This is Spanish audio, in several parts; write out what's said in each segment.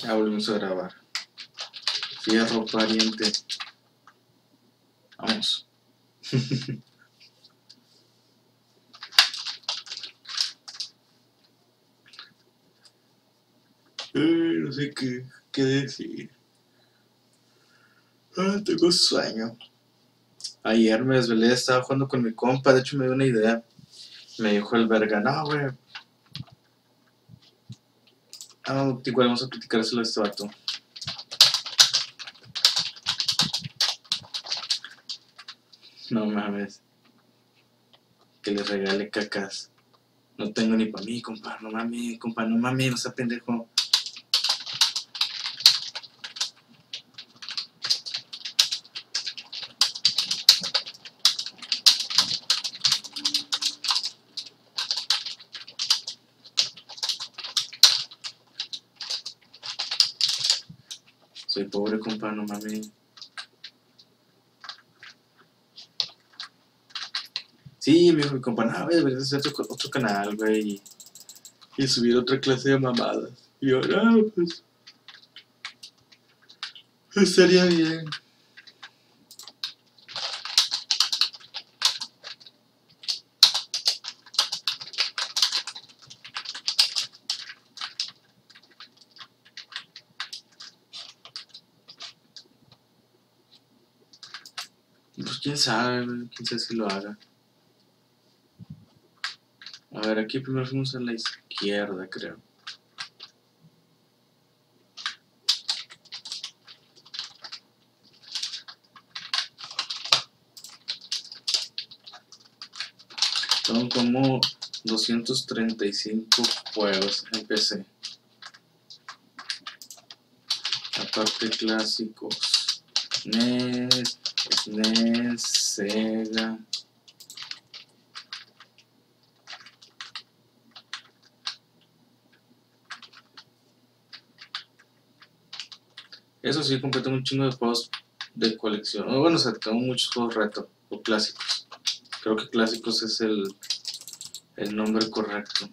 Ya volvimos a grabar. Fierro, pariente. Vamos. No sé qué decir. Tengo sueño. Ayer me desvelé, estaba jugando con mi compa. De hecho, me dio una idea. Me dijo el verga, no, güey. Igual vamos a platicárselo a este vato. No mames. Que le regale cacas. No tengo ni para mí, compa. No mames, compa, no mames, no sea pendejo. Soy pobre, compa, no mames. Sí, me dijo mi compa, no, güey, deberías hacer otro canal, güey. Y subir otra clase de mamadas. Y yo, no, pues. Estaría bien. Pues quién sabe, güey, quién sabe si lo haga. A ver, aquí primero fuimos a la izquierda, creo. Son como 235 juegos en PC. Aparte clásicos. NES, SNES, Sega. Eso sí, completé un chingo de juegos de colección. Bueno, o sea, tengo muchos juegos retro o clásicos. Creo que clásicos es el nombre correcto.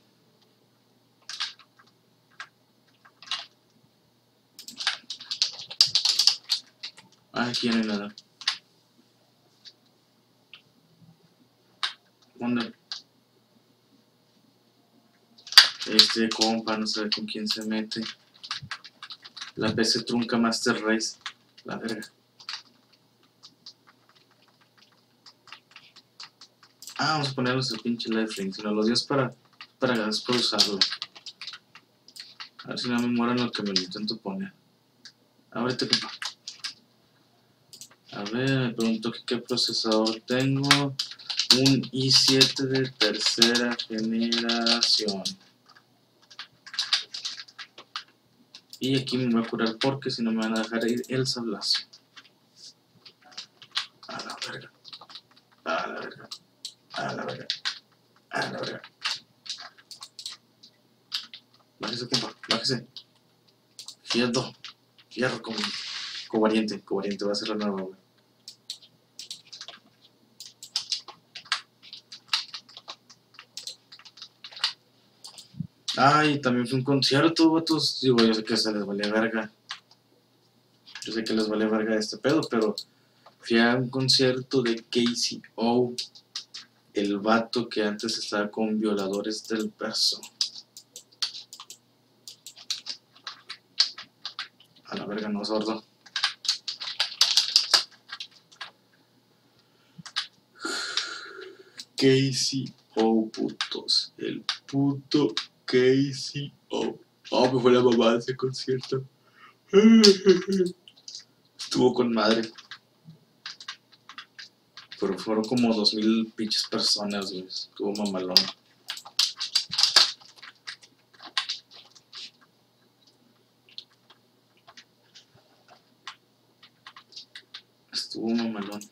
Aquí no hay nada. ¿Dónde? Este compa no sabe con quién se mete. La PC trunca Master Race. La verga. Vamos a ponernos el pinche lifelink. Si no los días para usarlo. A ver si no me muero en lo que me lo intento poner. Ahorita, compa. A ver, me pregunto qué procesador tengo. Un i7 de tercera generación. Y aquí me voy a curar porque si no me van a dejar ir el sablazo. A la verga. A la verga. A la verga. A la verga. Bájese, compa. Bájese. Fierro. Fierro, covariante. Covariante va a ser la nueva, güey. Ay, también fue un concierto, vatos. Digo, yo sé que se les vale verga. Yo sé que les vale verga este pedo, pero fui a un concierto de KCO, el vato que antes estaba con Violadores del Verso. A la verga, no, sordo. KCO, putos. El puto KCO. Oh, me fue la mamada de ese concierto. Estuvo con madre. Pero fueron como 2000 pinches personas, güey. Estuvo mamalón. Estuvo mamalón.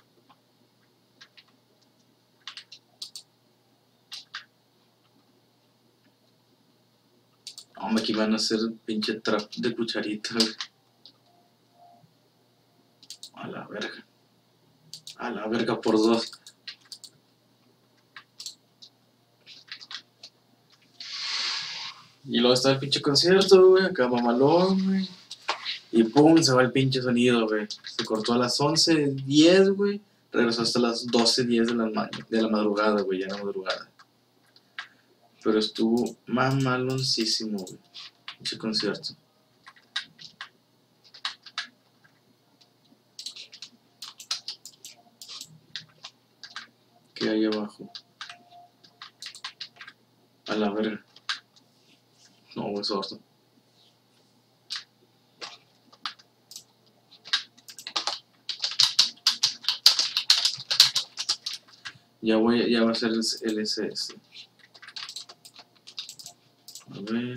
Hombre, aquí van a hacer pinche trap de cucharita, güey. A la verga. A la verga por dos. Y luego está el pinche concierto, güey, acá mamalón, güey. Y pum, se va el pinche sonido, güey. Se cortó a las 11:10, güey. Regresó hasta las 12:10 de la madrugada, güey, ya en la madrugada. Pero estuvo mamaloncísimo, güey, ese concierto. ¿Qué hay abajo? A la verga. No, güey, sordo. Ya va a ser el SS. A ver.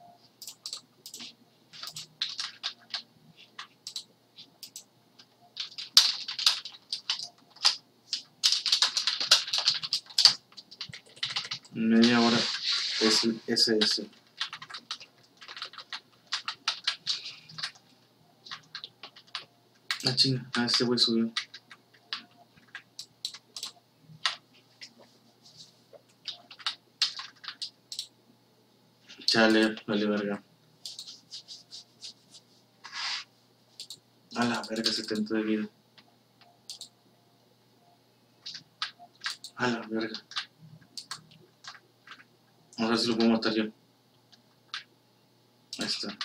Media hora es el SS. Ah, chinga. Ah, este güey subió. Chale, vale verga. A la verga, 70 de vida. A la verga. Ahora sí lo puedo matar yo. Ahí está.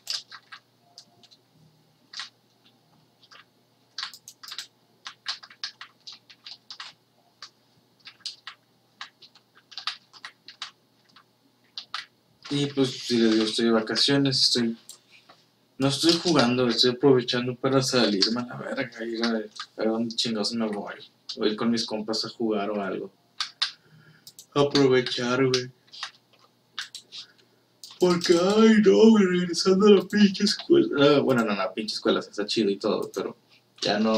Y pues, si les digo, estoy de vacaciones, no estoy jugando, estoy aprovechando para salirme a la verga, ir a ver dónde chingados me voy. O ir con mis compas a jugar o algo. Aprovechar, güey. Porque, ay, no, güey, regresando a la pinche escuela. Bueno, no, la pinche escuela está chido y todo, pero ya no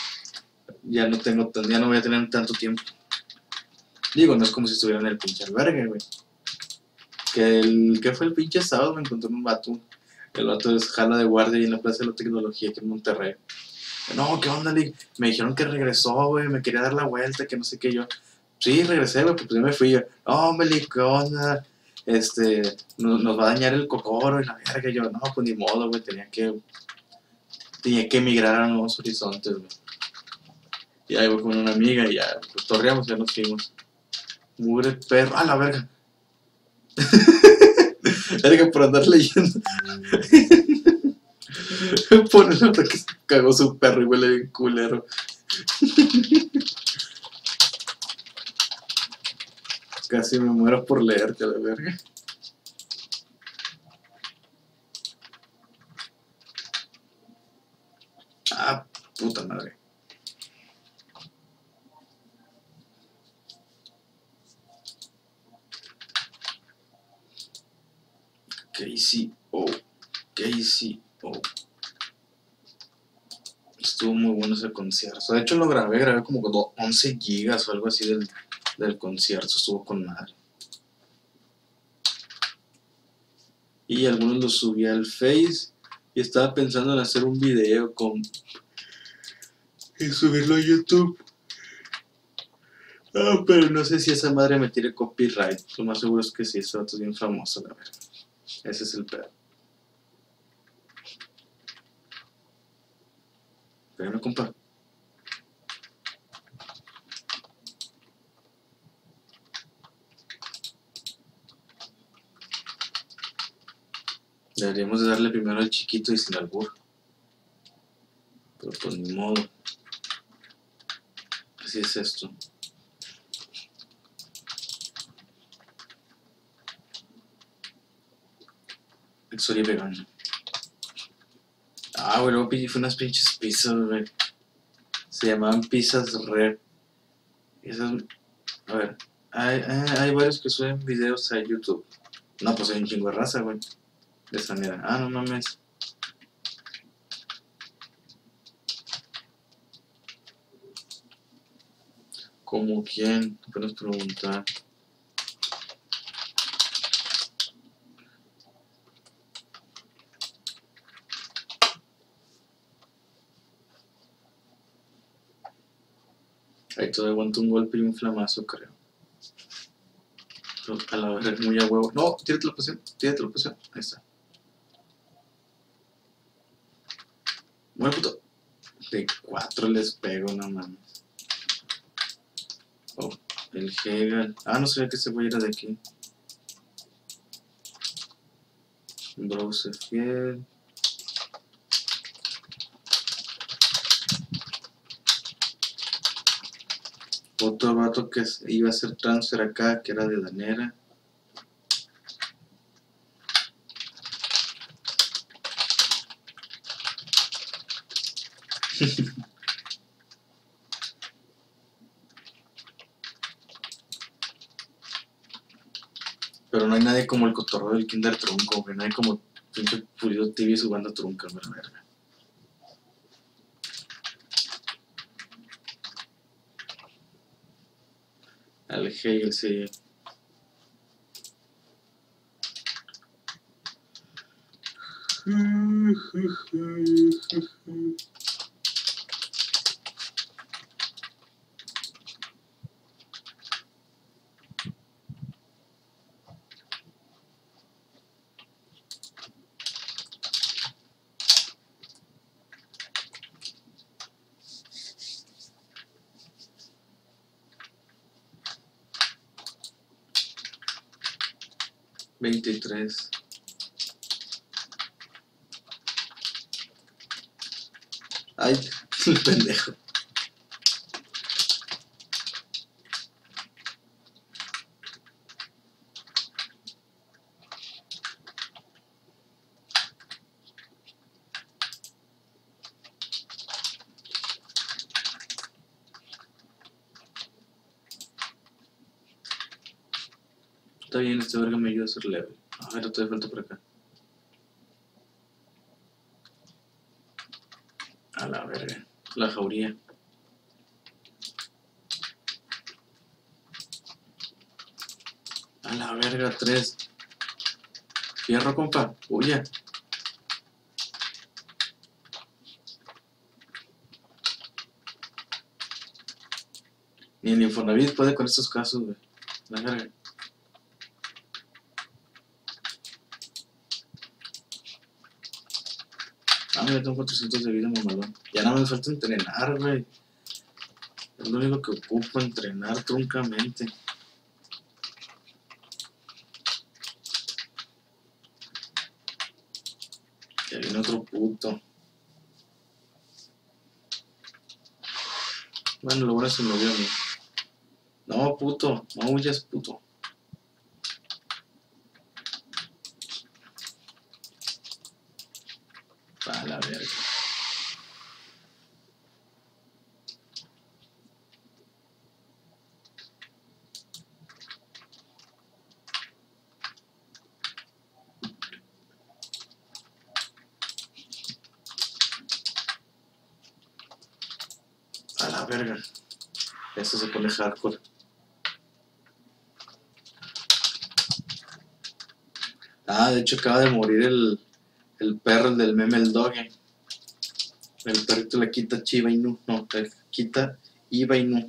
ya no voy a tener tanto tiempo. Digo, no es como si estuviera en el pinche albergue, güey. Que fue el pinche sábado, me encontré un vato. El vato es jala de guardia ahí en la Plaza de la Tecnología aquí en Monterrey. No, ¿qué onda, Lee? Me dijeron que regresó, güey, me quería dar la vuelta, que no sé qué yo. Sí, regresé, güey, pues ya me fui yo. No, hombre, Lee, ¿qué onda? Nos va a dañar el cocoro y la verga. Yo, no, pues ni modo, güey, tenía que emigrar a nuevos horizontes, güey. Y ahí voy con una amiga y ya, pues torreamos, ya nos fuimos. Mugre perro, a la verga. Verga por andar leyendo. Pone nota que se cagó su perro y huele bien culero. Casi me muero por leerte a la verga. Ah, puta madre. KCO. KCO. Estuvo muy bueno ese concierto. De hecho lo grabé como 11 gigas o algo así del concierto. Estuvo con madre. Y algunos los subí al Face. Y estaba pensando en hacer un video y subirlo a YouTube. Ah, pero no sé si esa madre me tire copyright. Lo más seguro es que sí, ese vato es bien famoso, la verdad. Ese es el pedo. Espérame, compa. Deberíamos de darle primero al chiquito y sin albur. Pero pues ni modo. Así es esto. Exoria vegano. Ah, güey, luego fue unas pinches pizzas, güey. Se llamaban pizzas red. Esas, a ver, hay varios que suben videos a YouTube. No, pues hay un chingo de raza, güey. De esa manera. Ah, no mames. ¿Cómo quién? Puedes preguntar. Ahí todo aguanta un golpe y un flamazo, creo. A la verga, muy a huevo. No, tírate la poción, tírate la poción. Ahí está. Bueno, puto. De 4 les pego, no mames. Oh, el Hegel. Ah, no sabía que ese güey era de aquí. Browse fiel. Otro vato que iba a hacer transfer acá, que era de Danera. Pero no hay nadie como el cotorreo del Kinder Trunco, güey. No hay como pinche Pulido TV su banda trunca, güey, la verga. Al Hegel, sí. $23. Ay, el pendejo. Está bien, este verga me ayuda a hacer level. A ver, todavía falta por acá. A la verga. La jauría. A la verga, 3. Fierro, compa. Huya. Ni el Infonavit puede con estos casos, güey. La verga. Ah, mira, tengo 400 de vida, mamalón. Ya nada me falta entrenar, güey. Es lo único que ocupo, entrenar truncamente. Ya viene otro puto. Bueno, lo bueno se me dio a mí. No, puto. No huyas, puto. A la verga. A la verga. Esto se pone hardcore. Ah, de hecho acaba de morir el perro, el del meme, el Doge. El perrito le quita Chiba Inu. No, le quita Iba Inu.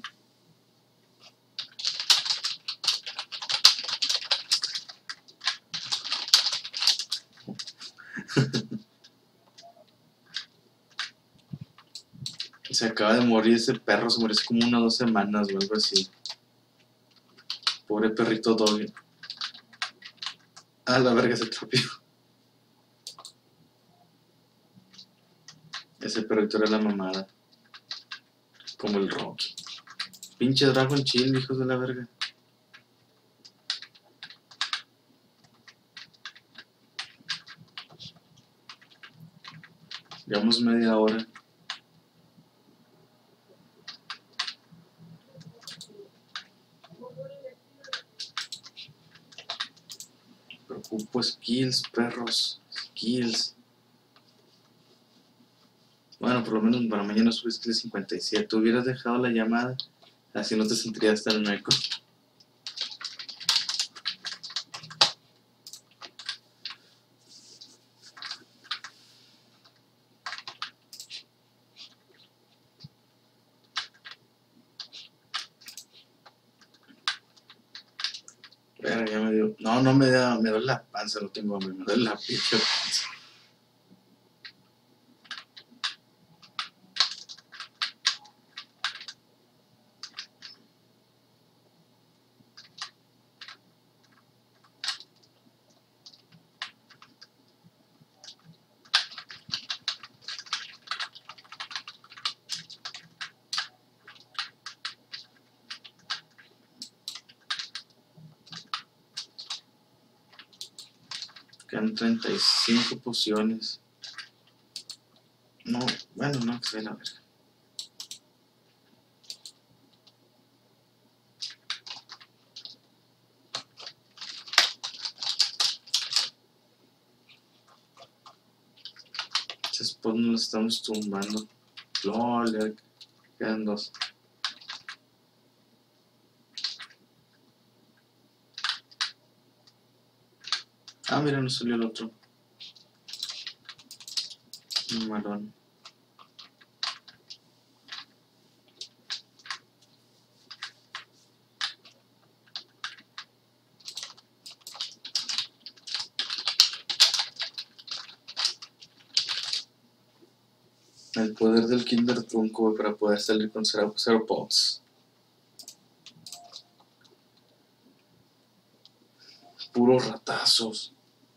Se acaba de morir ese perro, se murió hace como 1 o 2 semanas o algo así. Pobre perrito Doge. Ah, la verga, se tropió. Ese perrito era la mamada. Como el Rocky. Pinche Dragon Chill, hijos de la verga. Llevamos media hora. Ocupo skills, perros. Skills. Bueno, por lo menos para mañana subes skills 57. Hubieras dejado la llamada, así no te sentirías tan meco. Verga, No me da, me duele la panza, no tengo hambre, me duele la pinche panza. Quedan 35 pociones. No, bueno, no, que se ve la verga. Después nos lo estamos tumbando. LOL, ya quedan 2. Ah, mira, no salió el otro. Un marón. El poder del Kinder Trunco para poder salir con 0 pots. Puros ratazos.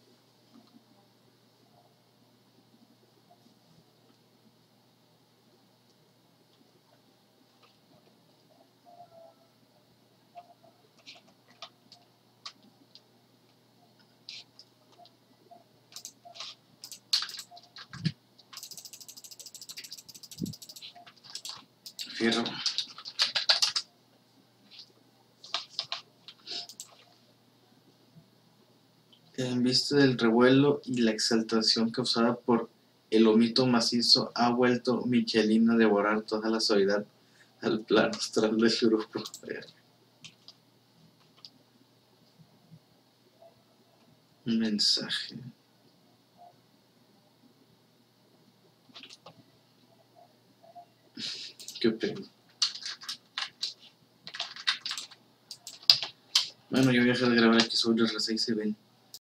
Fierro. En vista del revuelo y la exaltación causada por el omito macizo, ha vuelto Michelin a devorar toda la suavidad al plano astral de Shuruko. Un mensaje. Qué pedo. Bueno, yo voy a dejar de grabar aquí sobre el R6 y ven.